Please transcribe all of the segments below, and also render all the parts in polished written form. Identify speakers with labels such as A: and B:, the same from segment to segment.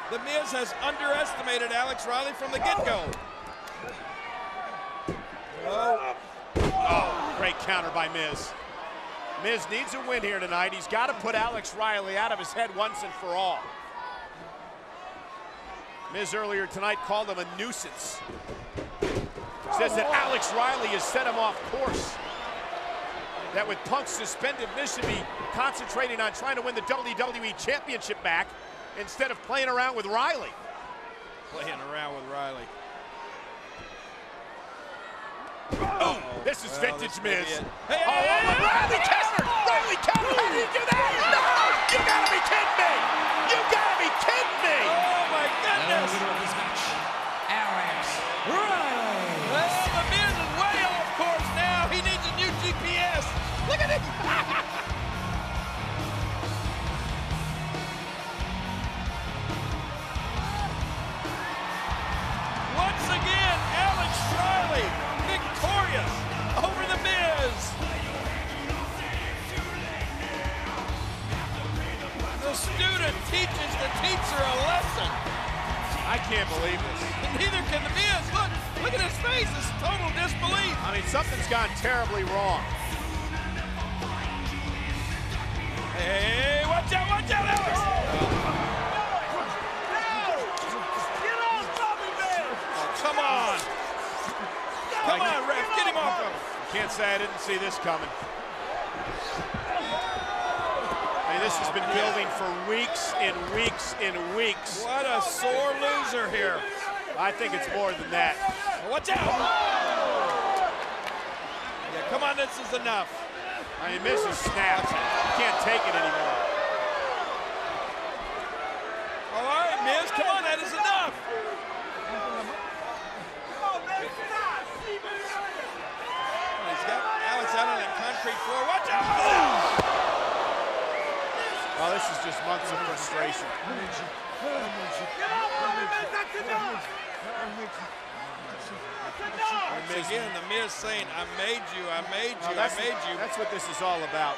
A: The Miz has underestimated Alex Riley from the get-go.
B: Oh, great counter by Miz. Miz needs a win here tonight. He's got to put Alex Riley out of his head once and for all. Miz earlier tonight called him a nuisance. Says that Alex Riley has set him off course. That with Punk suspended, Miz should be concentrating on trying to win the WWE Championship back instead of playing around with Riley.
A: Playing around with Riley.
B: Oh, this is vintage Miz.
A: Hey,
B: Riley counter! Riley counter! How did he do that? No! You gotta be kidding me! You gotta be kidding me!
A: Oh my goodness!
C: The winner of this match, Alex Riley.
A: Well, the Miz is way off course now. He needs a new GPS. Look at him! Once again, Alex Riley victorious over the Miz. The student teaches the teacher a lesson.
B: I can't believe this.
A: And neither can the Miz. Look at his face. It's total disbelief.
B: I mean, something's gone terribly wrong.
A: Hey, watch out, Alex! Come on! Come on, ref, get him off him!
B: Can't say I didn't see this coming. I mean, this has been building for weeks and weeks and weeks.
A: What a sore loser here.
B: I think it's more than that.
A: Watch out! Yeah, come on, this is enough.
B: I mean, Miz is snapped. Can't take it anymore.
A: All right, Miz, come on, that is enough. He's got Alex out on that concrete floor. Watch out!
B: Oh, this is just months of frustration.
A: Again, the Miz saying, I made you, I made you, I made you.
B: That's what this is all about.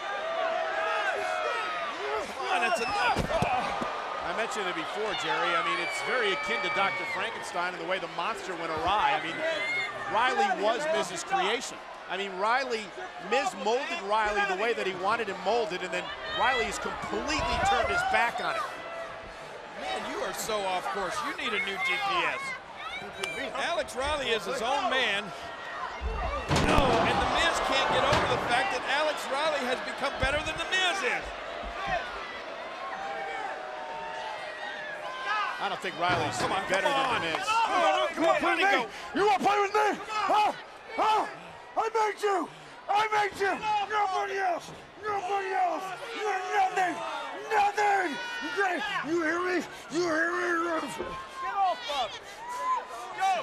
A: Come on, that's enough.
B: I mentioned it before, Jerry. I mean, it's very akin to Dr. Frankenstein and the way the monster went awry. I mean, Riley was Miz's creation. I mean, Miz molded Riley the way that he wanted him molded, and then Riley has completely turned his back on it.
A: Man, you are so off course. You need a new GPS. Alex Riley is his own man. No, and the Miz can't get over the fact that Alex Riley has become better than the Miz is.
B: I don't think Riley's better than the Miz.
A: Oh, come on, let it go.
D: You want to play with me? Huh? Huh? I made you! I made you! Nobody else! Nobody else! You're nothing! Nothing! Okay? You hear me? You hear me?
A: Get off of it. Go!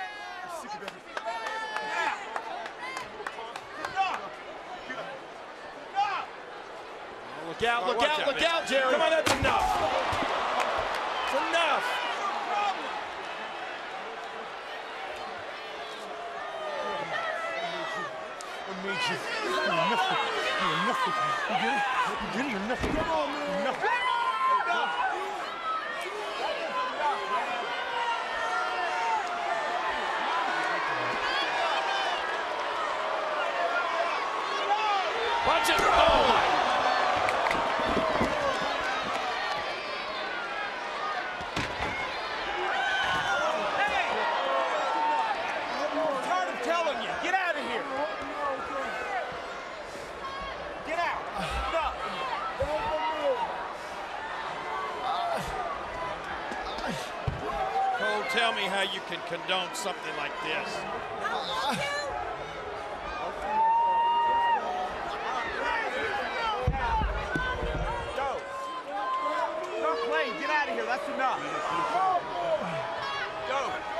B: Look out, look out, Jerry.
A: Come on, that's enough. It's enough.
D: I made you. You're nothing. You're nothing. You get it? You get it? You're nothing. Come on, man. You're nothing.
A: Watch it. Oh! Tell me how you can condone something like this.
E: Go. Stop playing. Get out of here. That's enough. Go.